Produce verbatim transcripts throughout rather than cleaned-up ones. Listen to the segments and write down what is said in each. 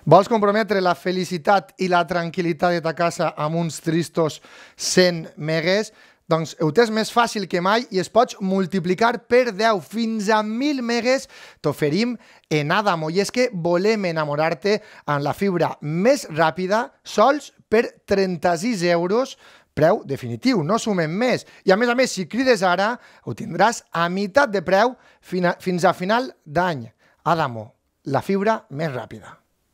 Vols comprometre la felicitat i la tranquil·litat de ta casa amb uns tristos cent megues? Doncs ho tens més fàcil que mai i es pots multiplicar per deu fins a mil megues t'oferim en Adamo. I és que volem enamorar-te amb la fibra més ràpida sols per trenta-sis euros, preu definitiu, no sumem més. I a més a més, si crides ara, ho tindràs a meitat de preu fins a final d'any. Adamo, la fibra més ràpida.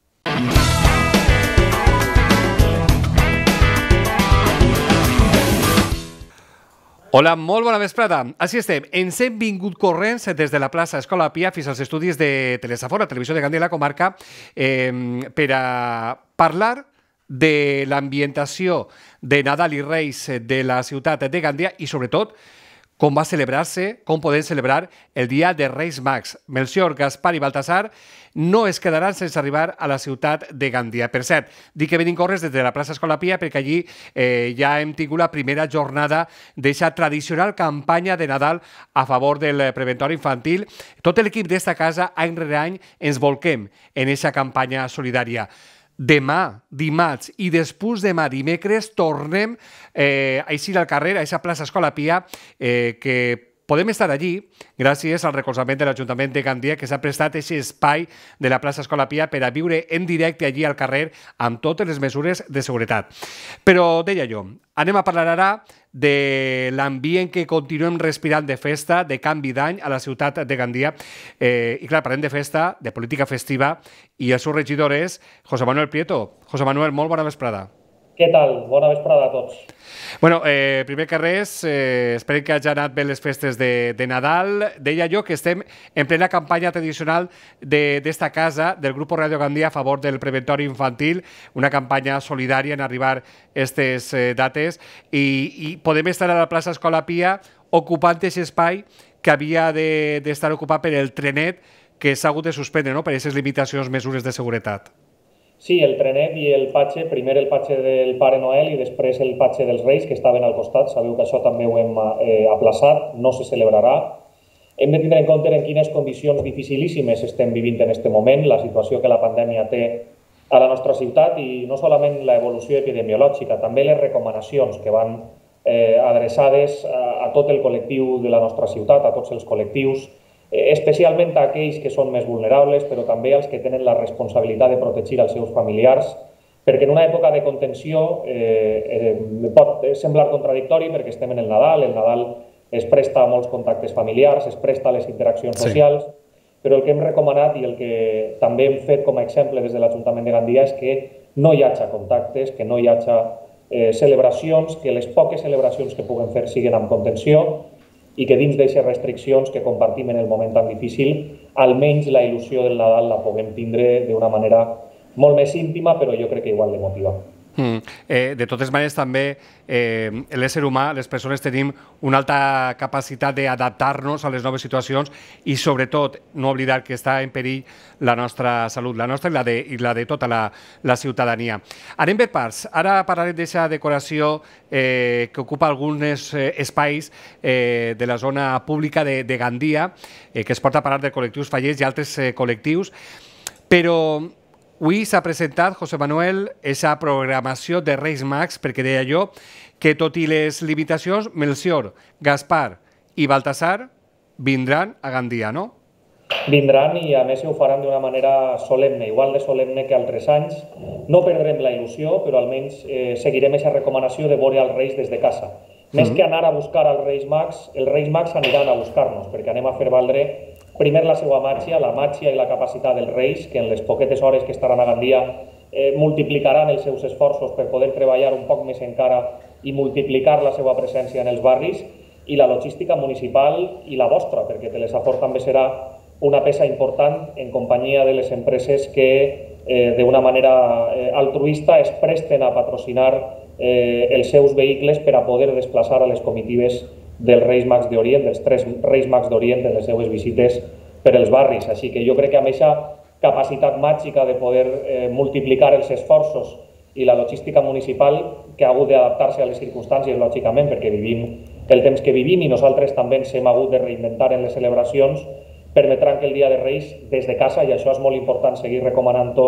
Hola, molt bona vesprada. Així estem. Ens hem vingut corrents des de la plaça Escola Pia fins als estudis de Telesafora, Televisió de Gandia i la comarca, eh, per a parlar de l'ambientació de Nadal i Reis de la ciutat de Gandia i, sobretot, com va celebrar-se, com podem celebrar el dia de Reis Mags. Melcior, Gaspar i Baltasar no es quedaran sense arribar a la ciutat de Gandia. Per cert, dic que venim corres des de la plaça Escola Pia perquè allí eh, ja hem tingut la primera jornada d'aquesta tradicional campanya de Nadal a favor del preventori infantil. Tot l'equip d'esta casa, any rere any, ens volquem en aquesta campanya solidària. Demà, dimarts i després demà, dimecres, tornem eh, a eixir al carrer, a aquesta plaça Escola Pia, eh, que podem estar allí gràcies al recolzament de l'Ajuntament de Gandia, que s'ha prestat aquest espai de la plaça Escola Pia per a viure en directe allí al carrer amb totes les mesures de seguretat. Però, deia jo, anem a parlar ara de l'ambient que continuem respirant de festa, de canvi d'any a la ciutat de Gandia. Eh, I clar, parlem de festa, de política festiva, i el seu regidor és José Manuel Prieto. José Manuel, molt bona vesprada. Què tal? Bona vesprada a tots. Bueno, eh, primer que res, eh, esperem que hagi anat bé les festes de, de Nadal. Deia jo que estem en plena campanya tradicional d'esta casa, del Grup Radio Gandia a favor del preventori infantil, una campanya solidària en arribar a aquestes eh, dates, i, i podem estar a la plaça Escola Pia ocupant aquest espai que havia d'estar de, ocupat per el trenet que s'ha hagut de suspendre, no?, per aquestes limitacions, mesures de seguretat. Sí, el trenet i el patge, primer el patge del Pare Noel i després el patge dels Reis, que estaven al costat. Sabeu que això també ho hem eh, aplaçat, no se celebrarà. Hem de tindre en compte en quines condicions dificilíssimes estem vivint en aquest moment, la situació que la pandèmia té a la nostra ciutat i no solament l'evolució epidemiològica, també les recomanacions que van eh, adreçades a, a tot el col·lectiu de la nostra ciutat, a tots els col·lectius, especialment a aquells que són més vulnerables, però també als que tenen la responsabilitat de protegir els seus familiars, perquè en una època de contenció eh, eh, pot semblar contradictori perquè estem en el Nadal, el Nadal es presta a molts contactes familiars, es presta a les interaccions socials, sí. Però el que hem recomanat i el que també hem fet com a exemple des de l'Ajuntament de Gandia és que no hi hagi contactes, que no hi hagi eh, celebracions, que les poques celebracions que puguem fer siguin amb contenció, i que dins d'aquestes restriccions que compartim en el moment tan difícil, almenys la il·lusió del Nadal la puguem tindre d'una manera molt més íntima, però jo crec que igual d'emotiva. Mm. Eh, de totes maneres, també eh, l'ésser humà, les persones tenim una alta capacitat d'adaptar-nos a les noves situacions i, sobretot, no oblidar que està en perill la nostra salut, la nostra i la de, i la de tota la, la ciutadania. Anem per parts. Ara parlarem d'aquesta decoració eh, que ocupa alguns eh, espais eh, de la zona pública de, de Gandia, eh, que es porta a parlar de col·lectius fallers i altres eh, col·lectius, però avui s'ha presentat, José Manuel, aquesta programació de Reis Mags, perquè deia jo que, tot i les limitacions, Melcior, Gaspar i Baltasar vindran a Gandia, no? Vindran i, a més, ho faran d'una manera solemne, igual de solemne que altres anys. No perdrem la il·lusió, però almenys eh, seguirem aquesta recomanació de veure els Reis des de casa. Més que anar a buscar als Reis Mags, els Reis Mags aniran a buscar-nos, perquè anem a fer valdre primer la seva màgia, la màgia i la capacitat dels Reis, que en les poquetes hores que estaran a Gandia eh, multiplicaran els seus esforços per poder treballar un poc més encara i multiplicar la seva presència en els barris, i la logística municipal i la vostra, perquè Telesafor també serà una peça important en companyia de les empreses que eh, d'una manera eh, altruista es presten a patrocinar eh, els seus vehicles per a poder desplaçar a les comitives dels Reis Mags d'Orient, dels tres Reis Mags d'Orient en les seves visites per als barris. Així que jo crec que amb aquesta capacitat màgica de poder eh, multiplicar els esforços i la logística municipal, que ha hagut d'adaptar-se a les circumstàncies, lògicament, perquè vivim el temps que vivim i nosaltres també ens hem hagut de reinventar en les celebracions, permetran que el dia de Reis, des de casa, i això és molt important seguir recomanant-ho,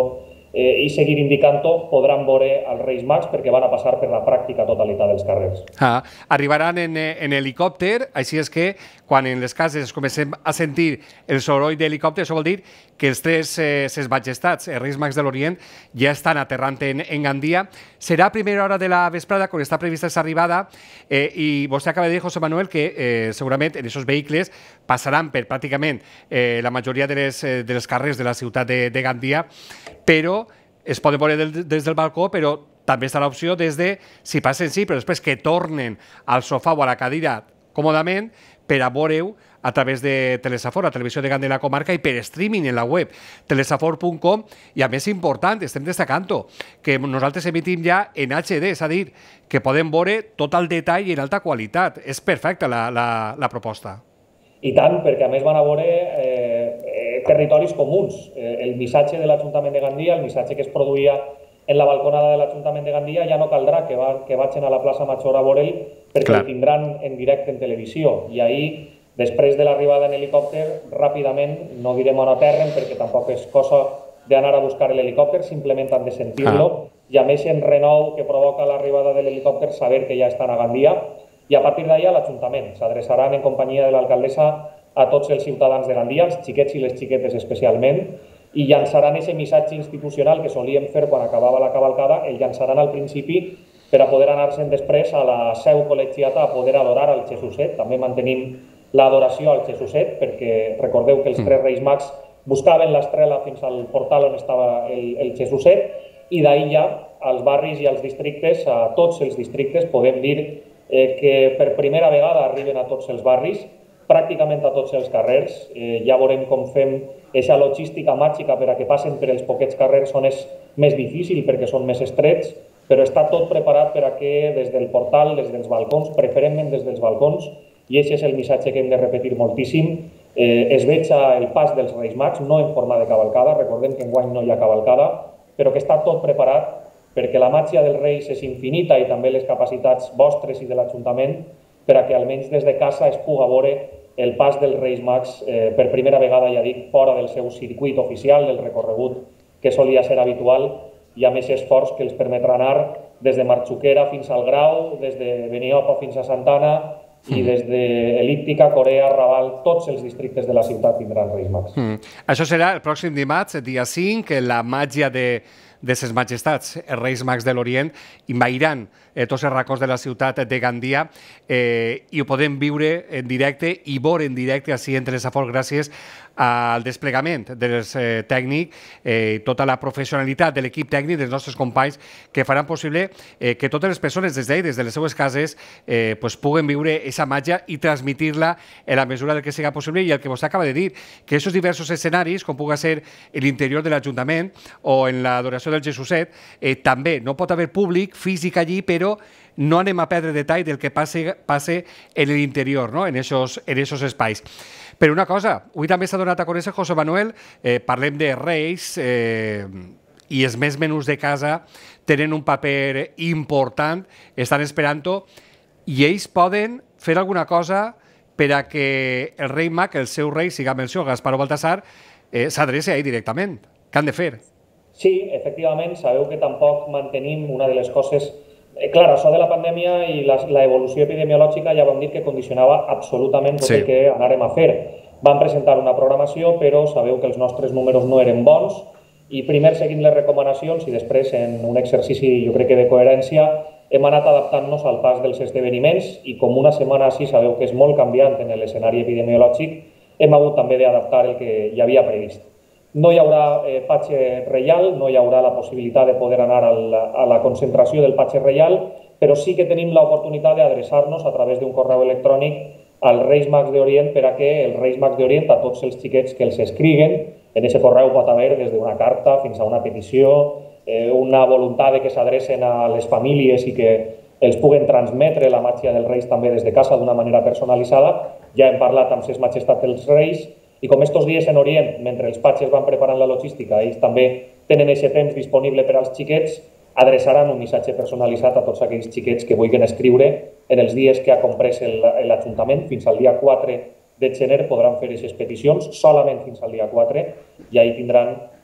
eh, i seguir indicant-ho, podran veure els Reis Mags perquè van a passar per la pràctica totalitat dels carrers. Ah, arribaran en, en helicòpter, així és que quan en les cases comencem a sentir el soroll d'helicòpter, això vol dir que els tres eh, ses majestats, els Reis Mags de l'Orient, ja estan aterrant en, en Gandia. Serà a primera hora de la vesprada, quan està prevista aquesta arribada, eh, i vostè acaba de dir, José Manuel, que eh, segurament en aquests vehicles passaran per pràcticament eh, la majoria de les, eh, de les carrers de la ciutat de, de Gandia, però es poden veure del, des del balcó, però també està l'opció des de, si passen sí, però després que tornen al sofà o a la cadira còmodament per a veure-ho a través de Telesafor, la televisió de Gandia i la comarca, i per streaming en la web telesafor punt com, i a més important, estem destacant-ho, que nosaltres emitim ja en H D, és a dir, que podem veure tot el detall i en alta qualitat. És perfecta la, la, la proposta. I tant, perquè a més van a veure eh, eh, territoris comuns. Eh, el missatge de l'Ajuntament de Gandia, el missatge que es produïa en la balconada de l'Ajuntament de Gandia, ja no caldrà que, va, que vagin a la plaça Major a veure'l, perquè Clar. el tindran en directe en televisió. I ahir, després de l'arribada en helicòpter, ràpidament, no direm on aterren, perquè tampoc és cosa d'anar a buscar l'helicòpter, simplement han de sentir-lo, ah. i a més en renou que provoca l'arribada de l'helicòpter, saber que ja estan a Gandia, i a partir d'allà l'Ajuntament s'adreçaran en companyia de l'alcaldessa a tots els ciutadans de Gandia, els xiquets i les xiquetes especialment, i llançaran aquest missatge institucional que solíem fer quan acabava la cavalcada, el llançaran al principi per a poder anar-se'n després a la seu col·legiata a poder adorar al Jesuset. També mantenim l'adoració al Jesuset, perquè recordeu que els tres Reis Mags buscaven l'estrela fins al portal on estava el, el Jesuset, i d'ahir ja als barris i als districtes, a tots els districtes, podem dir Eh, que per primera vegada arriben a tots els barris, pràcticament a tots els carrers. Eh, ja veurem com fem aquesta logística màgica per a que passen per els poquets carrers on és més difícil perquè són més estrets, però està tot preparat per a que des del portal, des dels balcons, preferentment des dels balcons, i aquest és el missatge que hem de repetir moltíssim, eh, es veja el pas dels Reis Mags, no en forma de cavalcada, recordem que enguany no hi ha cavalcada, però que està tot preparat perquè la màgia dels Reis és infinita i també les capacitats vostres i de l'Ajuntament per a que almenys des de casa es pugui veure el pas dels Reis Mags eh, per primera vegada, ja dic, fora del seu circuit oficial, del recorregut que solia ser habitual, i a més esforç que els permetrà anar des de Marxuquera fins al Grau, des de Beniopa fins a Santana, i des d'El·líptica, Corea, Raval, tots els districtes de la ciutat tindran Reis Mags. Mm. Això serà el pròxim dimarts, dia cinc, la màgia de de ses majestats, els Reis Mags de l'Orient, envairan eh, tots els racons de la ciutat de Gandia eh, i ho podem viure en directe i veure en directe així en Telesafor gràcies al desplegament dels eh, tècnic, eh, tota la professionalitat de l'equip tècnic dels nostres companys que faran possible eh, que totes les persones des d'ahir, des de les seues cases, eh, pues, puguen viure aquesta màgia i transmitir-la en la mesura del que siga possible, i el que vostè acaba de dir, que aquests diversos escenaris, com pugui ser l'interior de l'Ajuntament o en l'adoració del Jesuset, eh, també no pot haver públic físic allí, però no anem a perdre detall del que passe, passe en l'interior, no? en aquests en espais. Però una cosa, avui també s'ha donat a conèixer, José Manuel, eh, parlem de Reis, eh, i els més menús de casa tenen un paper important, estan esperant-ho, i ells poden fer alguna cosa per a que el rei mag, el seu rei, siga menció, Gaspar o Baltasar, eh, s'adreci a ell directament. Què han de fer? Sí, efectivament, sabeu que tampoc mantenim una de les coses... Eh, clar, això de la pandèmia i l'evolució epidemiològica ja vam dir que condicionava absolutament tot sí. el que anàrem a fer. Vam presentar una programació, però sabeu que els nostres números no eren bons, i primer seguint les recomanacions i després en un exercici, jo crec que de coherència, hem anat adaptant-nos al pas dels esdeveniments, i com una setmana així sabeu que és molt canviant en l'escenari epidemiològic, hem hagut també d'adaptar el que hi havia previst. No hi haurà eh, patge reial, no hi haurà la possibilitat de poder anar al, a la concentració del patge reial, però sí que tenim l'oportunitat d'adreçar-nos a través d'un correu electrònic als Reis Mags d'Orient per a que els Reis Mags d'Orient, a tots els xiquets que els escriguen, en aquest correu pot haver des d'una carta fins a una petició, eh, una voluntat de que s'adrecen a les famílies i que els puguen transmetre la màgia dels Reis també des de casa d'una manera personalitzada. Ja hem parlat amb ses majestats dels Reis, i com estos dies en Orient, mentre els patges van preparant la logística, ells també tenen aquest temps disponible per als xiquets, adreçaran un missatge personalitzat a tots aquells xiquets que vulguin escriure en els dies que ha comprès l'Ajuntament. Fins al dia quatre de gener podran fer aquestes peticions, solament fins al dia quatre, i ahir tindran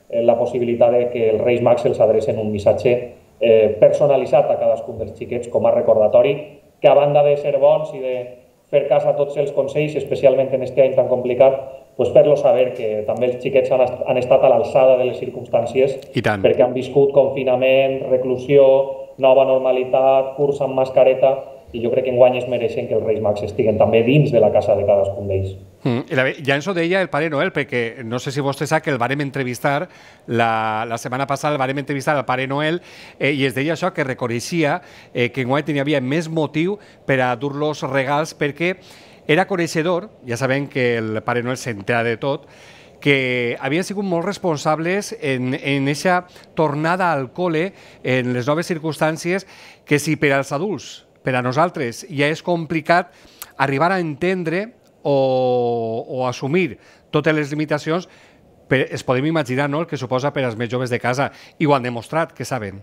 eh, la possibilitat de que els Reis Mags els adrecen un missatge eh, personalitzat a cadascun dels xiquets com a recordatori, que a banda de ser bons i de fer cas a tots els consells, especialment en aquest any tan complicat, pues fer-los saber que també els xiquets han, han estat a l'alçada de les circumstàncies perquè han viscut confinament, reclusió, nova normalitat, curs amb mascareta, i jo crec que enguany es mereixen que els Reis Mags estiguen també dins de la casa de cadascun d'ells. Mm, ja ens ho deia el Pare Noel, perquè no sé si vostè sap que el vàrem entrevistar, la, la setmana passada el vàrem entrevistar al Pare Noel eh, i es deia això, que reconeixia eh, que enguany tenia havia més motiu per a dur-los regals perquè era coneixedor, ja sabem que el Pare Noel s'entera de tot, que havien sigut molt responsables en aquesta tornada al col·le, en les noves circumstàncies, que si per als adults, per a nosaltres, ja és complicat arribar a entendre o, o assumir totes les limitacions, però es podem imaginar, no?, el que suposa per als més joves de casa, i ho han demostrat, que saben.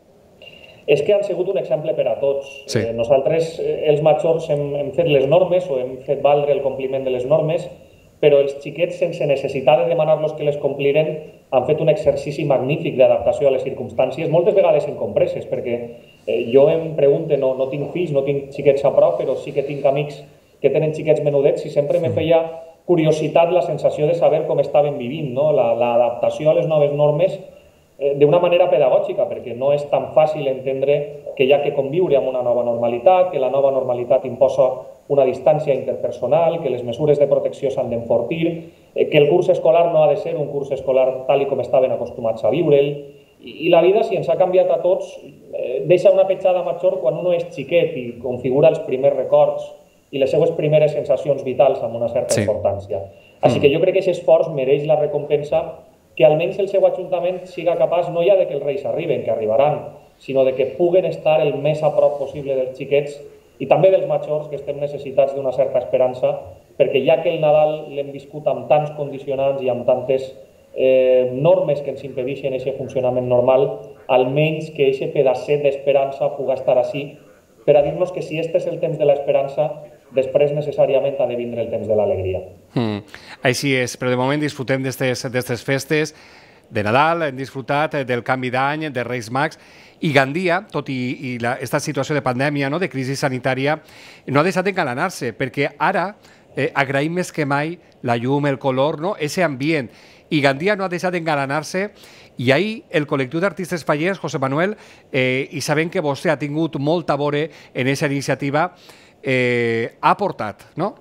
És que han sigut un exemple per a tots. Sí. Eh, nosaltres, eh, els majors, hem, hem fet les normes o hem fet valdre el compliment de les normes, però els xiquets, sense necessitat de demanar-los que les compliren, han fet un exercici magnífic d'adaptació a les circumstàncies, moltes vegades incompreses, perquè eh, jo em pregunto, no, no tinc fills, no tinc xiquets a prop, però sí que tinc amics que tenen xiquets menudets i sempre me feia curiositat la sensació de saber com estaven vivint, no? L'adaptació a les noves normes eh, d'una manera pedagògica, perquè no és tan fàcil entendre que hi ha que conviure amb una nova normalitat, que la nova normalitat imposa una distància interpersonal, que les mesures de protecció s'han d'enfortir, que el curs escolar no ha de ser un curs escolar tal com estaven acostumats a viure'l, i la vida, si ens ha canviat a tots, deixa una petjada major quan uno és xiquet i configura els primers records i les seues primeres sensacions vitals amb una certa sí. importància. Així que jo crec que aquest esforç mereix la recompensa que almenys el seu ajuntament siga capaç no ja de que els reis arriben, que arribaran, sinó de que puguen estar el més a prop possible dels xiquets i també dels majors, que estem necessitats d'una certa esperança, perquè ja que el Nadal l'hem viscut amb tants condicionants i amb tantes eh, normes que ens impedeixen aquest funcionament normal, almenys que aquest pedacet d'esperança pugui estar així per a dir-nos que si este és el temps de l'esperança, després necessàriament ha de vindre el temps de l'alegria. Mm, així és, però de moment disfrutem d'aquestes festes de Nadal, hem disfrutat del canvi d'any, de Reis Mags, i Gandia, tot i, i la, esta situació de pandèmia, no, de crisi sanitària, no ha deixat d'engalanar-se, perquè ara eh, agraïm més que mai la llum, el color, no, ese ambient, i Gandia no ha deixat d'engalanar-se, i ahir el col·lectiu d'artistes fallers, José Manuel, eh, i sabem que vostè ha tingut molta vore en aquesta iniciativa, eh, ha aportat, no?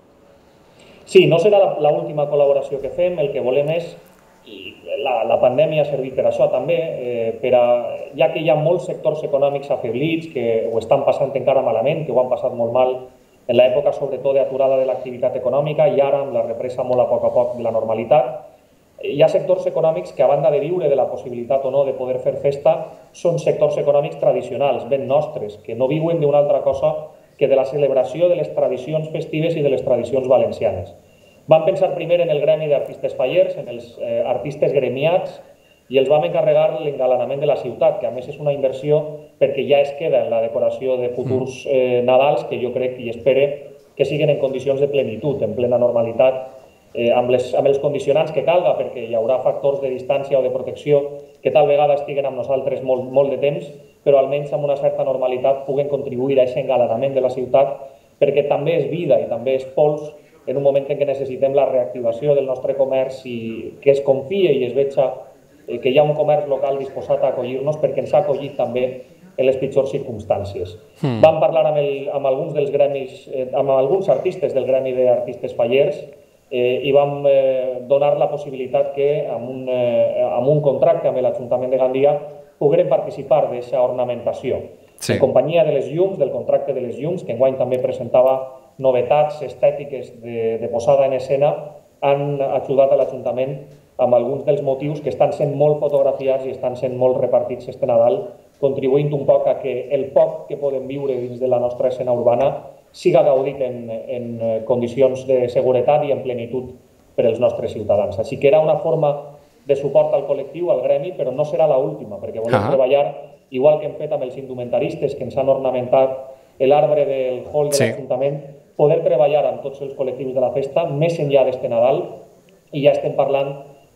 Sí, no serà l'última col·laboració que fem, el que volem és, i la, la pandèmia ha servit per això també, eh, per a, ja que hi ha molts sectors econòmics afeblits que ho estan passant encara malament, que ho han passat molt mal en l'època sobretot d'aturada de l'activitat econòmica i ara amb la represa molt a poc a poc de la normalitat. Hi ha sectors econòmics que a banda de viure de la possibilitat o no de poder fer festa, són sectors econòmics tradicionals, ben nostres, que no viuen d'una altra cosa que de la celebració de les tradicions festives i de les tradicions valencianes. Vam pensar primer en el gremi d'artistes fallers, en els eh, artistes gremiats, i els vam encarregar l'engalanament de la ciutat, que a més és una inversió perquè ja es queda en la decoració de futurs eh, Nadals, que jo crec i espero que siguin en condicions de plenitud, en plena normalitat, eh, amb, les, amb els condicionants que calga, perquè hi haurà factors de distància o de protecció que tal vegada estiguen amb nosaltres molt, molt de temps, però almenys amb una certa normalitat puguen contribuir a aquest engalanament de la ciutat, perquè també és vida i també és pols en un moment en què necessitem la reactivació del nostre comerç i que es confie i es veja que hi ha un comerç local disposat a acollir-nos perquè ens ha acollit també en les pitjors circumstàncies. Mm. Vam parlar amb, el, amb alguns dels gremis, eh, amb alguns artistes del gremi d'artistes fallers eh, i vam eh, donar la possibilitat que amb un, eh, amb un contracte amb l'Ajuntament de Gandia pogueren participar d'aquesta ornamentació. Sí. En companyia de les llums, del contracte de les llums, que enguany també presentava novetats estètiques de, de posada en escena, han ajudat a l'Ajuntament amb alguns dels motius que estan sent molt fotografiats i estan sent molt repartits este Nadal, contribuint un poc a que el poc que podem viure dins de la nostra escena urbana siga gaudit en, en condicions de seguretat i en plenitud per als nostres ciutadans. Així que era una forma de suport al col·lectiu, al gremi, però no serà l'última, perquè volem ah. treballar, igual que hem fet amb els indumentaristes que ens han ornamentat l'arbre del hall de sí. l'Ajuntament, poder treballar amb tots els col·lectius de la festa més enllà d'este Nadal, i ja estem parlant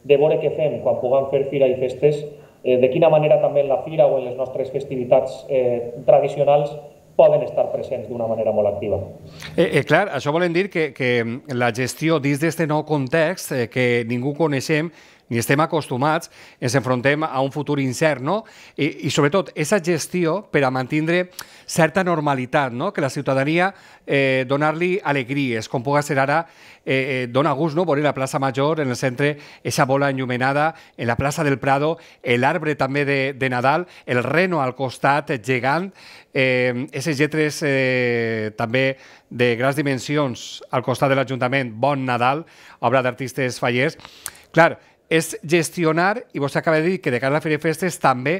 de veure què fem quan puguem fer fira i festes, eh, de quina manera també en la fira o en les nostres festivitats eh, tradicionals poden estar presents d'una manera molt activa. Eh, eh, clar, això volen dir que, que la gestió dins d'aquest nou context eh, que ningú coneixem ni estem acostumats, ens enfrontem a un futur incert, no? I, i sobretot, aquesta gestió per a mantenir certa normalitat, no? Que la ciutadania eh, donar-li alegries, com pugui ser ara, eh, eh, dona gust, no? Veure la plaça Major, en el centre, aquesta bola enllumenada, en la plaça del Prado, l'arbre també de, de Nadal, el reno al costat, gegant, eh, aquestes lletres eh, també de grans dimensions al costat de l'Ajuntament, Bon Nadal, obra d'artistes fallers. Clar, és gestionar, i vostè acaba de dir que de cara a la Fira i Festes també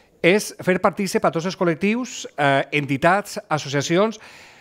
és fer partícip a tots els col·lectius, eh, entitats, associacions,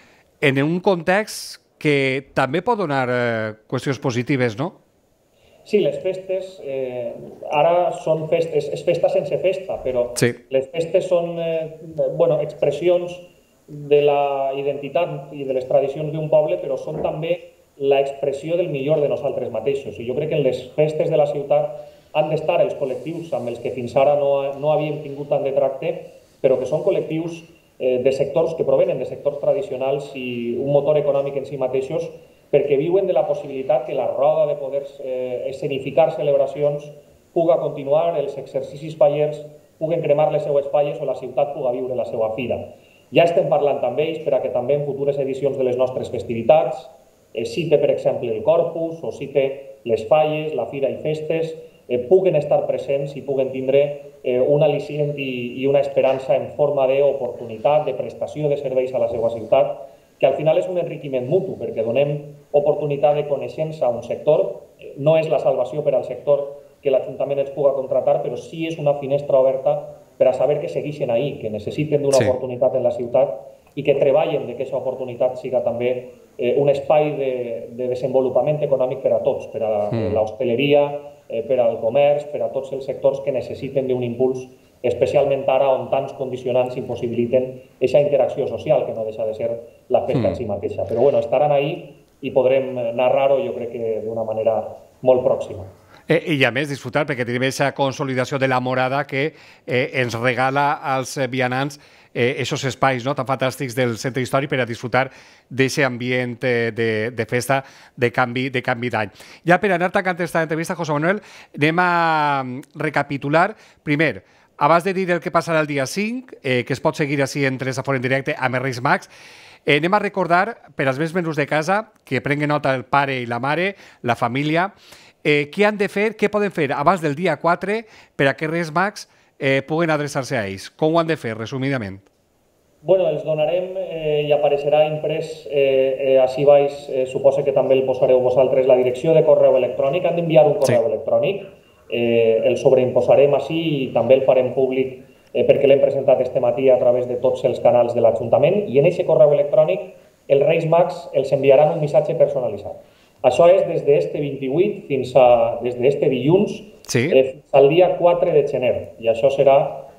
en un context que també pot donar eh, qüestions positives, no? Sí, les festes, eh, ara són festes, és festa sense festa, però sí. Les festes són eh, bueno, expressions de la identitat i de les tradicions d'un poble, però són també l'expressió del millor de nosaltres mateixos. I jo crec que en les festes de la ciutat han d'estar els col·lectius amb els que fins ara no, no havíem tingut tant de tracte, però que són col·lectius eh, de sectors que provenen de sectors tradicionals i un motor econòmic en si mateixos, perquè viuen de la possibilitat que la roda de poder eh, escenificar celebracions puga continuar, els exercicis fallers puguen cremar les seues falles o la ciutat puga viure la seva fira. Ja estem parlant amb ells per a que també en futures edicions de les nostres festivitats eh, cite, per exemple, el Corpus o cite les falles, la Fira i Festes, eh, puguen estar presents i puguen tindre eh, un al·licient i, i una esperança en forma d'oportunitat, de prestació de serveis a la seva ciutat, que al final és un enriquiment mutu, perquè donem oportunitat de coneixença a un sector. No és la salvació per al sector que l'Ajuntament ens puga contratar, però sí és una finestra oberta per a saber que segueixen ahí, que necessiten d'una sí. oportunitat en la ciutat i que treballen que aquesta oportunitat siga també eh, un espai de, de desenvolupament econòmic per a tots, per a mm. l'hostaleria, eh, per al comerç, per a tots els sectors que necessiten d'un impuls, especialment ara on tants condicionants impossibiliten aquesta interacció social, que no deixa de ser la festa mm. en si mateixa. Però bueno, estaran ahí i podrem narrar-ho, jo crec que d'una manera molt pròxima. Eh, I a més disfrutar, perquè tenim aquesta consolidació de la morada que eh, ens regala als vianants aquests eh, espais no, tan fantàstics del centre històric per a disfrutar d'aquest ambient eh, de, de festa, de canvi de canvi d'any. Ja per anar tancant aquesta entrevista, José Manuel, anem a recapitular. Primer, abans de dir el que passarà el dia cinc, eh, que es pot seguir així en Telesafora en directe amb els Reis Mags, eh, anem a recordar per als més menús de casa que prenguen nota el pare i la mare, la família, eh, què han de fer, què poden fer abans del dia quatre per a que Reis Mags eh, puguen adreçar-se a ells. Com ho han de fer, resumidament? Bueno, els donarem eh, i apareixerà imprès eh, eh, així baix, eh, suposo que també el posareu vosaltres, la direcció de correu electrònic. Han d'enviar un correu sí. electrònic, eh, el sobreimposarem així i també el farem públic eh, perquè l'hem presentat este matí a través de tots els canals de l'Ajuntament, i en aquest correu electrònic els Reis Mags els enviaran un missatge personalitzat. Això és des d'este vint-i-vuit fins a des d'este dilluns sí. eh, fins al dia quatre de gener, i això serà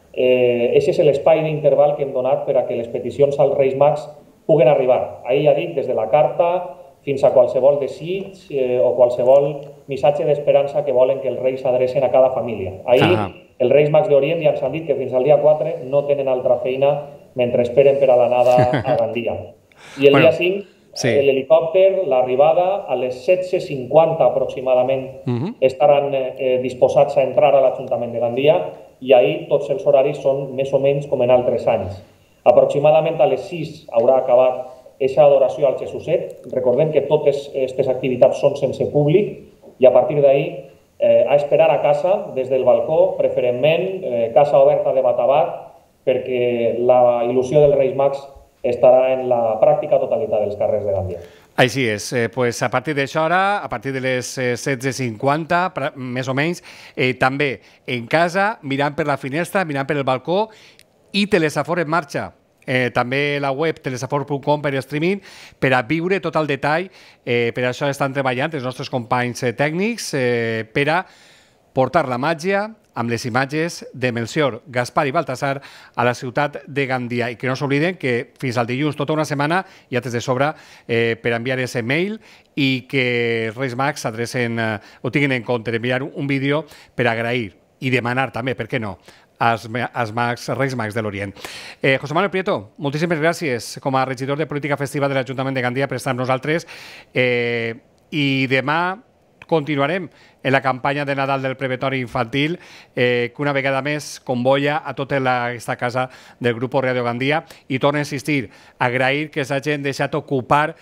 eh, aquest és l'espai d'interval que hem donat per a que les peticions als Reis Mags puguen arribar. Ahir ja dic, des de la carta fins a qualsevol desig eh, o qualsevol missatge d'esperança que volen que els Reis adrecen a cada família. Ahir ah. els Reis Mags d'Orient ja ens han dit que fins al dia quatre no tenen altra feina mentre esperen per a l'anada a Gandia. I el bueno. dia cinc sí. l'helicòpter, l'arribada, a les setze cinquanta aproximadament uh-huh. estaran eh, disposats a entrar a l'Ajuntament de Gandia, i ahir tots els horaris són més o menys com en altres anys. Aproximadament a les sis haurà acabat aquesta adoració al Jesuset. Recordem que totes aquestes activitats són sense públic, i a partir d'ahir eh, a esperar a casa, des del balcó, preferentment, eh, casa oberta de bat a bat, perquè la il·lusió dels Reis Mags estarà en la pràctica totalitat dels carrers de Gandia. Així és, eh, pues a partir d'això hora, a partir de les eh, setze cinquanta, més o menys, eh, també en casa, mirant per la finestra, mirant per el balcó, i Telesafor en marxa. Eh, també la web telesafor punt com per streaming, per a viure tot el detall. Eh, per això estan treballant els nostres companys eh, tècnics eh, per a portar la màgia amb les imatges de Melcior, Gaspar i Baltasar a la ciutat de Gandia. I que no s'obliden que fins al dilluns, tota una setmana, ja tens de sobre eh, per enviar ese mail i que Reis Mags s'adrecen, eh, ho tinguin en compte, enviar un vídeo per agrair i demanar també, per què no, als, als Mags, Reis Mags de l'Orient. Eh, José Manuel Prieto, moltíssimes gràcies com a regidor de Política Festiva de l'Ajuntament de Gandia per estar amb nosaltres. Eh, I demà continuarem en la campanya de Nadal del Prevetori Infantil, eh, que una vegada més convoia a tota la, aquesta casa del grup Radio Gandia, i torno a insistir, agrair que s'hagin deixat ocupar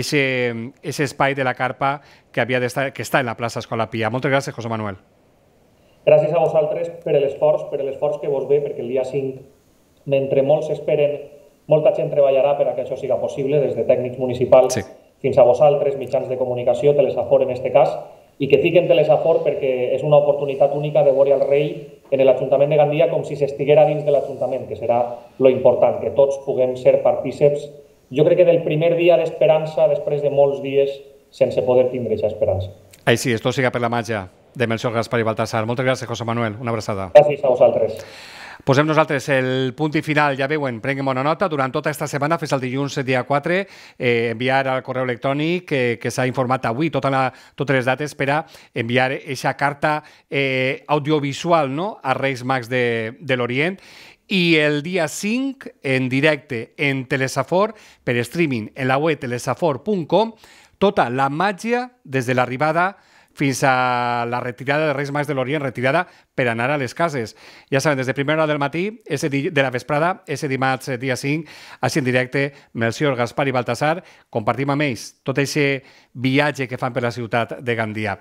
aquest espai de la carpa que, havia d'estar, que està en la plaça Escola Pia. Moltes gràcies, José Manuel. Gràcies a vosaltres per l'esforç, per l'esforç que vos ve, perquè el dia cinc, mentre molts esperen, molta gent treballarà per a que això siga possible, des de tècnics municipals sí. fins a vosaltres, mitjans de comunicació, Telesafor en aquest cas, i que fiquen Telesafor perquè és una oportunitat única de veure el rei en l'Ajuntament de Gandia com si s'estiguera dins de l'Ajuntament, que serà lo important, que tots puguem ser partíceps, jo crec que del primer dia d'esperança, després de molts dies sense poder tindre aquesta esperança. Així, esto siga per la màgia de Melcior, Gaspar i Baltasar. Moltes gràcies, José Manuel. Una abraçada. Gràcies a vosaltres. Posem nosaltres el punt i final, ja veuen, prenguem bona nota, durant tota aquesta setmana, fins al dilluns dia quatre, eh, enviar al correu electrònic eh, que s'ha informat avui, tota la, totes les dates per a enviar aquesta carta eh, audiovisual, no?, a Reis Mags de, de l'Orient, i el dia cinc, en directe, en Telesafor, per streaming, en la web telesafor punt com, tota la màgia des de l'arribada fins a la retirada de Reis Mags de l'Orient, retirada per anar a les cases. Ja saben, des de primera hora del matí, ese di de la vesprada, ese dimarts, dia cinc, així en directe, Melcior, Gaspar i Baltasar, compartim amb ells tot aquest viatge que fan per la ciutat de Gandia.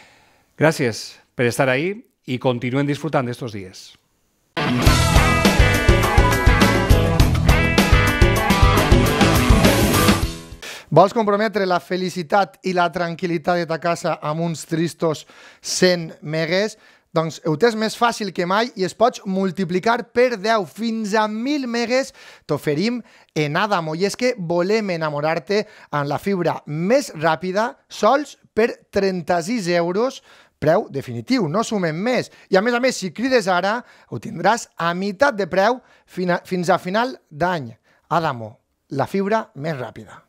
Gràcies per estar ahí i continuen disfrutant d'estos dies. Vols comprometre la felicitat i la tranquil·litat de ta casa amb uns tristos cent megues? Doncs ho tens més fàcil que mai i es pots multiplicar per deu fins a mil megues. T'oferim en Adamo. I és que volem enamorar-te amb la fibra més ràpida, sols per trenta-sis euros, preu definitiu, no sumem més. I a més a més, si crides ara, ho tindràs a meitat de preu fins a final d'any. Adamo, la fibra més ràpida.